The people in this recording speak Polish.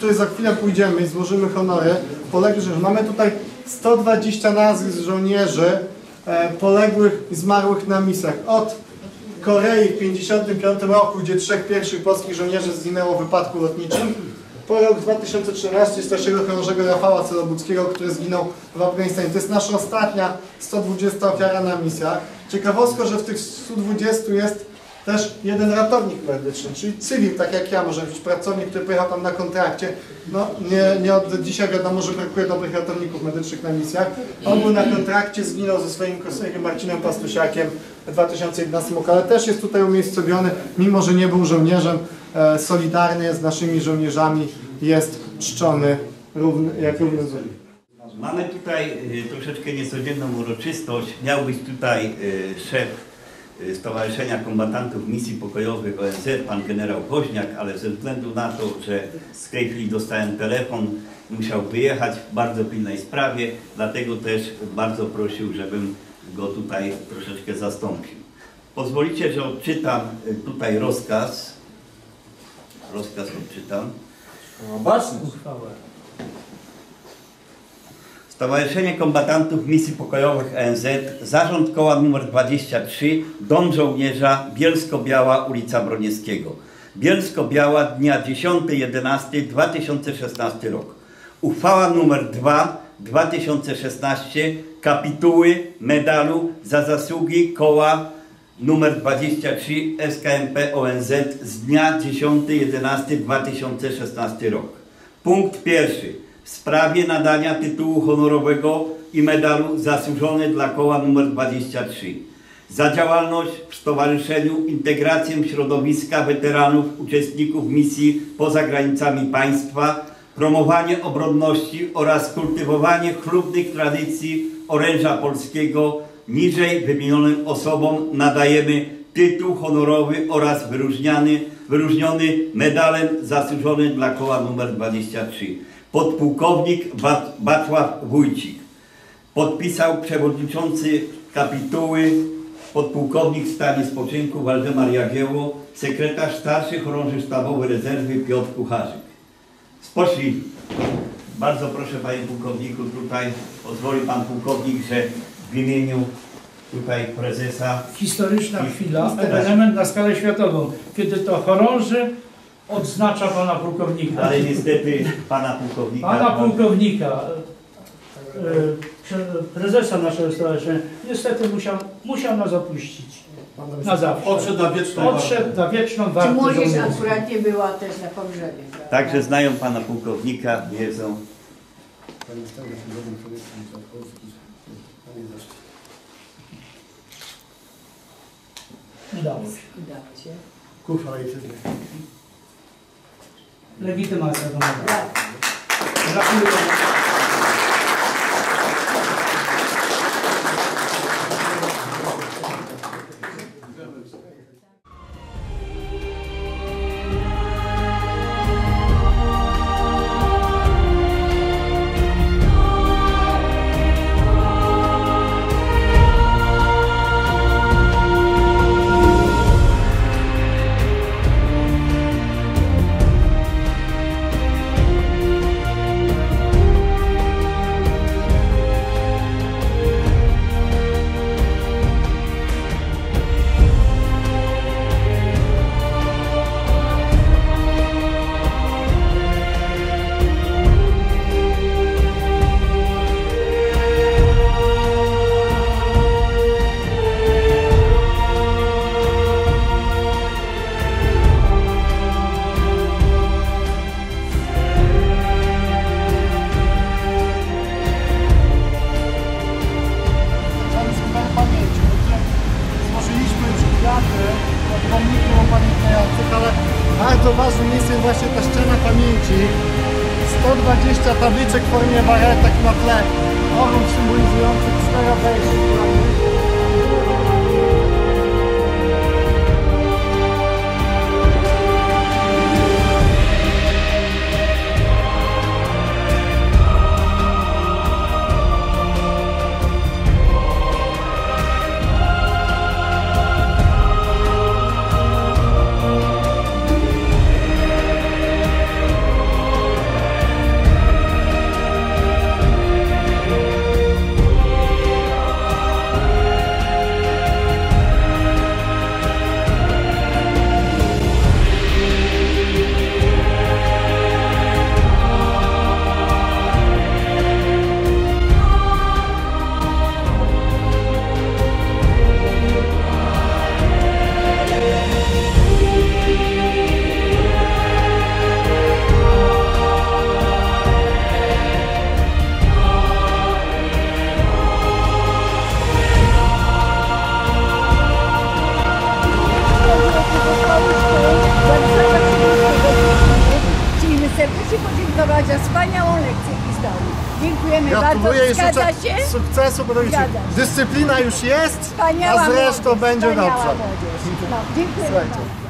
której za chwilę pójdziemy i złożymy honory poległych żołnierzy. Mamy tutaj 120 nazwisk żołnierzy poległych i zmarłych na misjach. Od Korei w 1955 roku, gdzie 3 pierwszych polskich żołnierzy zginęło w wypadku lotniczym, po rok 2013 starszego chorążego Rafała Celobuckiego, który zginął w Afganistanie. To jest nasza ostatnia 120 ofiara na misjach. Ciekawostko, że w tych 120 jest też jeden ratownik medyczny, czyli cywil, tak jak ja, może być pracownik, który pojechał tam na kontrakcie. No, nie od dzisiaj wiadomo, że brakuje dobrych ratowników medycznych na misjach. On był na kontrakcie, zginął ze swoim kolegą Marcinem Pastusiakiem w 2011 roku, ale też jest tutaj umiejscowiony, mimo że nie był żołnierzem, solidarny z naszymi żołnierzami, jest czczony jak równy z nimi. Mamy tutaj troszeczkę niecodzienną uroczystość. Miał być tutaj szef Stowarzyszenia Kombatantów Misji Pokojowych ONZ, pan generał Woźniak, ale ze względu na to, że w tej chwili dostałem telefon, musiał wyjechać w bardzo pilnej sprawie, dlatego też bardzo prosił, żebym go tutaj troszeczkę zastąpił. Pozwolicie, że odczytam tutaj rozkaz. Rozkaz odczytam. Obecnie uchwałę. Stowarzyszenie Kombatantów Misji Pokojowych ONZ, Zarząd Koła nr 23, Dom Żołnierza, Bielsko-Biała, ulica Broniewskiego. Bielsko-Biała, dnia 10.11.2016 rok. Uchwała nr 2, 2016, kapituły medalu za zasługi Koła nr 23 SKMP ONZ z dnia 10.11.2016 rok. Punkt pierwszy. W sprawie nadania tytułu honorowego i medalu zasłużony dla Koła nr 23 za działalność w Stowarzyszeniu Integrację Środowiska Weteranów Uczestników Misji poza granicami państwa, promowanie obronności oraz kultywowanie chlubnych tradycji oręża polskiego. Niżej wymienionym osobom nadajemy tytuł honorowy oraz wyróżniony medalem zasłużony dla Koła nr 23. Podpułkownik Wacław Wójcik. Podpisał przewodniczący kapituły podpułkownik w stanie spoczynku Waldemar Jagiełło, sekretarz starszy chorąży sztabowy rezerwy Piotr Kucharzyk. Spoczli. Bardzo proszę, panie pułkowniku, tutaj pozwoli pan pułkownik, że w imieniu tutaj prezesa... Historyczna chwila, element na skalę światową, kiedy to chorąży odznacza pana pułkownika. Ale niestety pana pułkownika... Pana pułkownika, prezesa naszego stowarzyszenia, niestety musiał nas opuścić. Na zawsze. Odszedł na wieczną wartość. Czy młodzież akurat nie była też na pogrzebie? Także znają pana pułkownika, wiedzą. Udało się. Udało się. Kufa i wszystko. Legitymacja do nas. Gratuluję. Ale bardzo ważnym miejscem właśnie ta ściana pamięci. 120 tabliczek w formie baretek na tle orłów symbolizujących 4 wejścia. przeprowadza wspaniałą lekcję historii. Dziękujemy bardzo. Gratuluję i Zgadza życzę się? sukcesu, bo Zgadza się. dyscyplina już jest, Wspaniała a zresztą młodzież, będzie wspaniała dobrze. młodzież. No, dziękuję Słuchajcie. bardzo.